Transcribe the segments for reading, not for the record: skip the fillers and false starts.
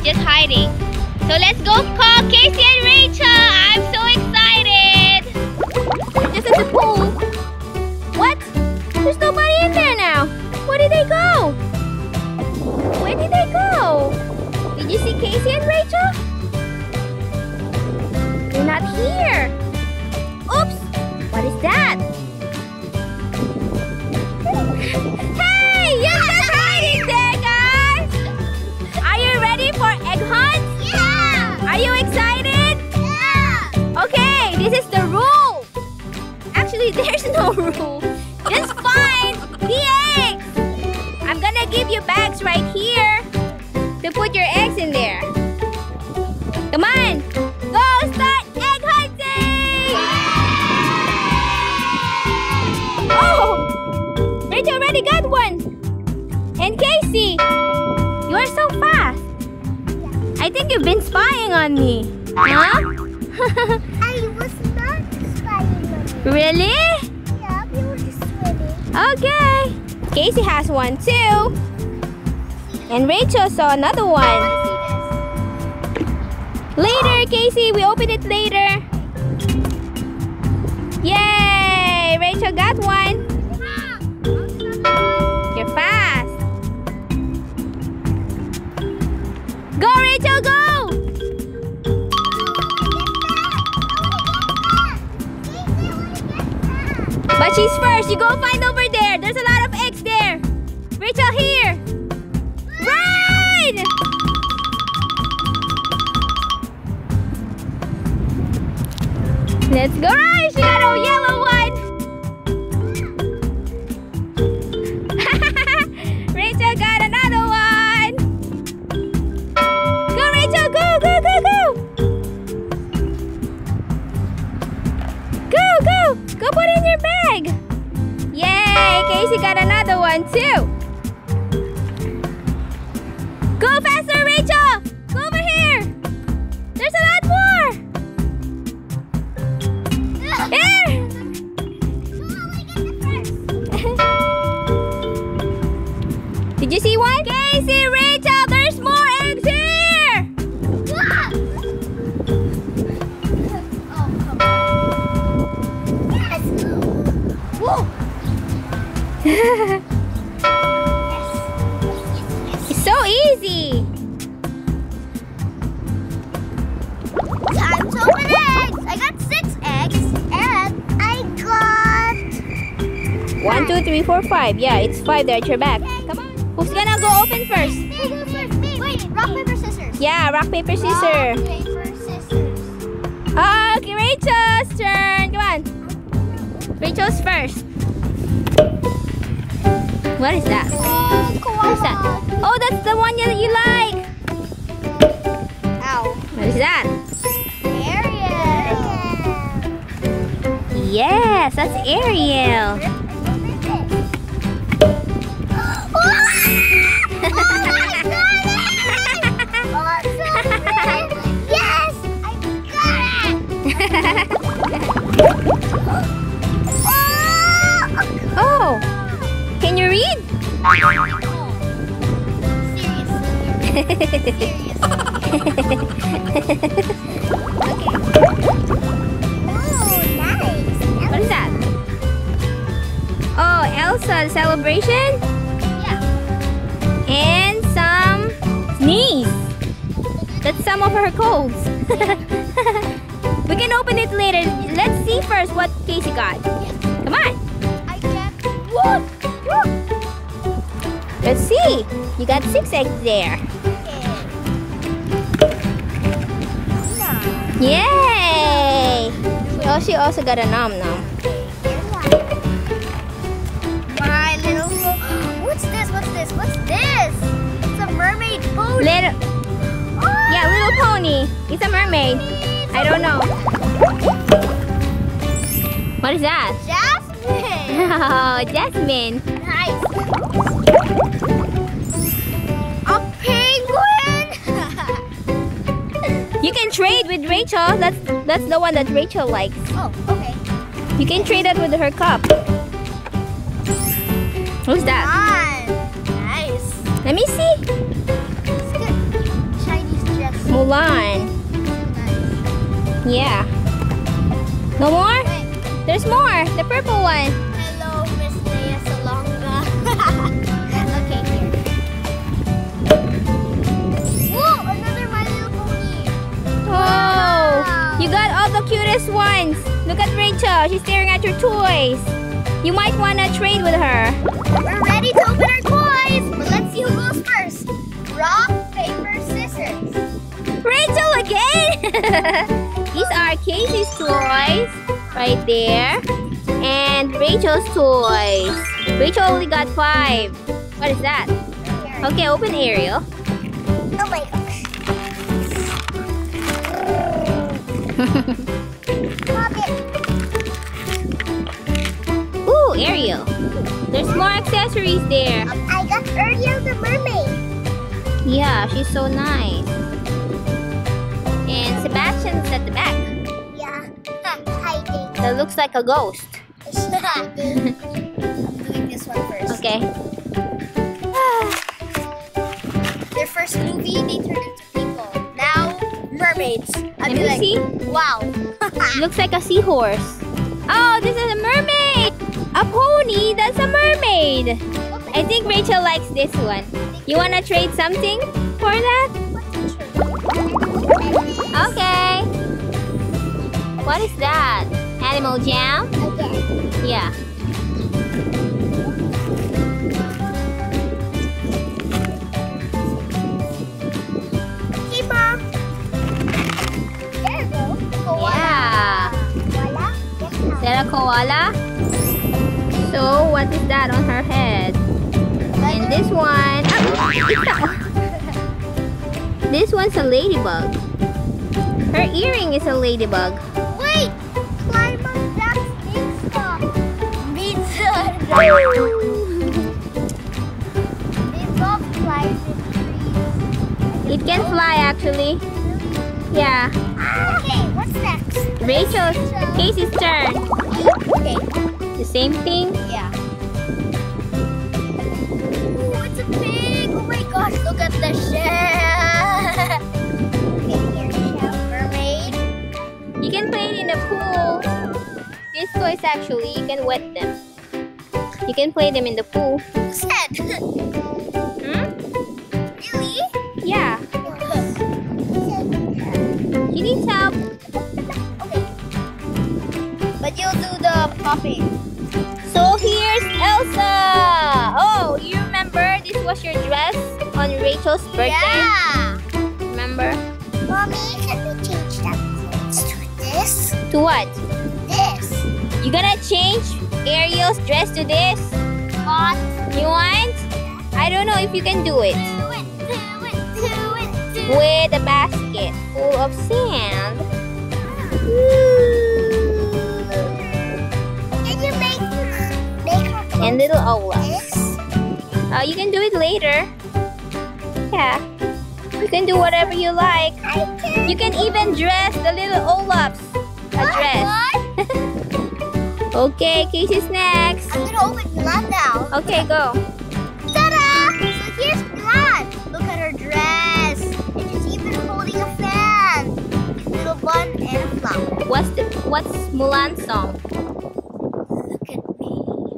just hiding. So let's go call Casey and Rachel. I'm so excited. We're just at the pool. What? There's nobody in there now. Where did they go? Where did they go? Did you see Casey and Rachel? They're not here. Oops! What is that? Hey! You're just hiding there, guys! Are you ready for egg hunt? Yeah! Are you excited? Yeah! Okay, this is the rule. Actually, there's no rule. Just find the eggs. I'm gonna give you bags right here to put your eggs in there. Come on, go start egg hunting! Oh, Rachel already got one. And Casey, you are so fast. I think you've been spying on me. Huh? I was not spying on you. Really? Yeah, we were just swimming. Okay. Casey has one too. And Rachel saw another one. Later, Casey. We open it later. Yay! Rachel got one. You're fast. Go, Rachel, go! But she's first. You go find over there. There's a lot of eggs there. Rachel, here. Run! Let's go run. She got a yellow one. Rachel got another one. Go, Rachel. Go, go, go, go. Go, go. Go put it in your bag. Yay. Casey got another one too. Go faster, Rachel. Go over here. There's a lot more. Here. Did you see one? Casey, Rachel, there's more eggs here. Whoa! It's so easy. Time to open eggs. I got 6 eggs, and I got 1, 2, 3, 4, 5. Yeah, it's 5 there at your back. Come on. Who's gonna go open first? Wait, rock, paper, scissors. Yeah, rock, paper, scissors. Rock, paper, scissors. Okay, Rachel's turn. Come on. Rachel's first. What is that? What is that? Oh, that's the one that you like. Ow. What is that? Ariel. Yes, that's Ariel. Yes! I got it! Oh, can you read? What is that? Oh, Elsa celebration? Yeah. And some sneeze. That's some of her colds. We can open it later. Let's see first what Casey got. Come on. I get one. Let's see. You got 6 eggs there. Yay! She also got a nom nom. My little. What's this? What's this? What's this? It's a mermaid pony. Yeah, little pony. It's a mermaid. I don't know. What is that? Jasmine. Oh, Jasmine. Nice. A penguin. You can trade with Rachel. That's the one that Rachel likes. Oh, okay. You can trade that with her cup. Who's that? Nice. Let me see. It's good. Chinese Yeah. No more? Wait. There's more. The purple one. Hello, Miss Leia Salonga. Okay, here. Whoa, another My Little Pony. Oh, Wow. you got all the cutest ones. Look at Rachel. She's staring at your toys. You might want to trade with her. We're ready to open our toys, but let's see who goes first. Rock, paper, scissors. Rachel again? These are Casey's toys right there. And Rachel's toys. Rachel only got 5. What is that? Okay, open Ariel. Oh my gosh. Pop it. Ooh, Ariel. There's more accessories there. I got Ariel the mermaid. Yeah, she's so nice. And Sebastian's at the back. Yeah. Hiding. That looks like a ghost. I'm doing this one first. Okay. Their first movie, they turned into people. Now, mermaids. I'd Let be me like, see. wow. Looks like a seahorse. Oh, this is a mermaid. A pony. That's a mermaid. I think Rachel likes this one. You want to trade something for that? Okay. What is that? Animal Jam? Okay. Yeah. Hey, Mom. There you go. Koala. Yeah. Koala? Yes, Is that a koala? So, what is that on her head? And this one... This one's a ladybug. Her earring is a ladybug. Wait! Climb on Jack's beanstalk. Beanstalk. Beanstalk flies in trees. It can fly actually. Yeah. Okay, what's next? Rachel's, Casey's turn. Okay. The same thing. Yeah. Ooh, it's a pig! Oh my gosh, look at the shell! Okay, here's shell. Mermaid. You can play it in the pool. These toys actually, you can wet them. You can play them in the pool. Who's head? Hmm? Really? Yeah. She needs help. Okay. But you'll do the popping. So here's Elsa. Oh, you remember this was your dress on Rachel's birthday? Yeah! Remember? Mommy, can we change that clothes to this? To what? This. You gonna change Ariel's dress to this? What? You want? I don't know if you can do it. Do it, do it, do it, do it. With a basket full of sand. Can you make her And little Olaf. this? You can do it later. Yeah. You can do whatever you like. I can. You can even dress the little Olaf's a dress. What? Okay, Casey's next. I'm gonna open Milan now. Okay, go. Ta-da! So here's Milan. Look at her dress. And she's even holding a fan. Little bun and a flower. What's Mulan's song? Look at me.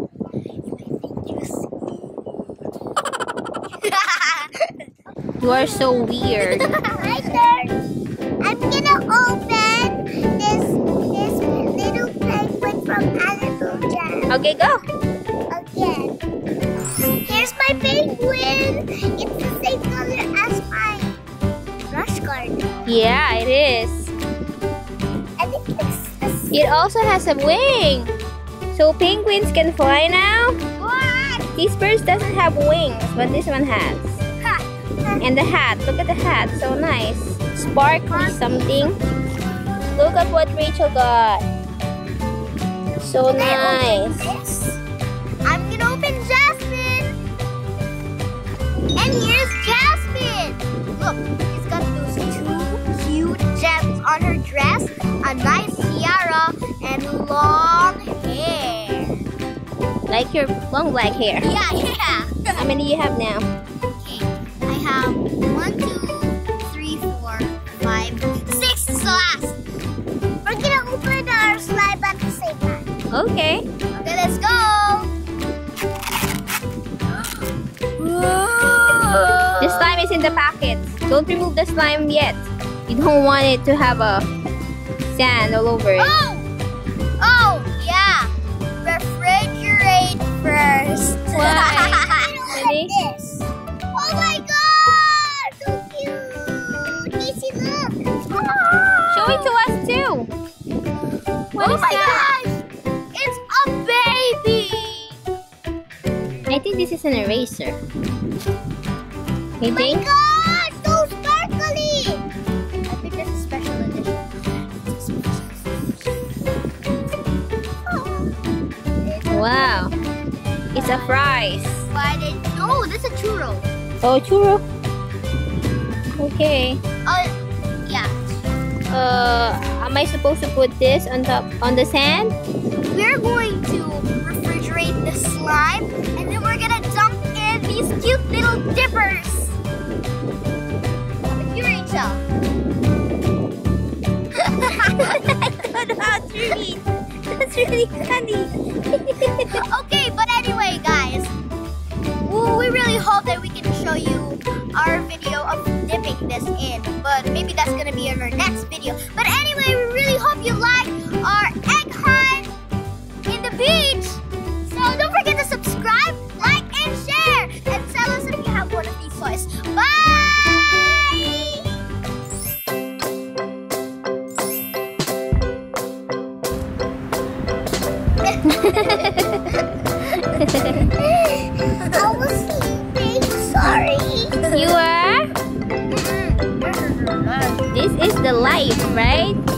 You are so weird. My turn. I'm gonna open this little penguin from Animal Jam. Okay, go. Again. Here's my penguin. It's the same color as my brush card. Yeah, it is. And it looks the same. It also has a wing. So penguins can fly now? What? This bird doesn't have wings, but this one has. Ha. And the hat. Look at the hat. So nice. Sparkly something. Look at what Rachel got. So Can I open nice. this? I'm gonna open Jasmine. And here's Jasmine. Look, she's got those 2 huge gems on her dress, a nice tiara, and long hair. Like your long black hair. Yeah. How many do you have now? Okay, I have 1, 2, 3, 4, 5, 6. This is the last. Okay. Okay, let's go. The slime is in the packet. Don't remove the slime yet. You don't want it to have a sand all over it. Oh, yeah. Refrigerate first. Why? Ready? This. Oh my God! So cute. Daisy, look. Show it to us too. What is that? Gosh! It's a baby. I think this is an eraser. You Oh my think? God! So sparkly. I think this is special edition. Wow. It's a fries. No, this is a churro. Oh, churro. Okay. Yeah. Am I supposed to put this on top on the sand? We're going to refrigerate the slime, and then we're gonna dump in these cute little dippers. You, Rachel. I don't know how to read. That's really funny. Okay, but anyway, guys, we really hope that we can show you our video of dipping this in, but maybe that's gonna be in our next video. But anyway, we really hope you like our egg hunt in the beach. So don't forget to subscribe, like, and share, and tell us if you have one of these toys. Bye! I was sleeping. Sorry. You are? This is the life, right?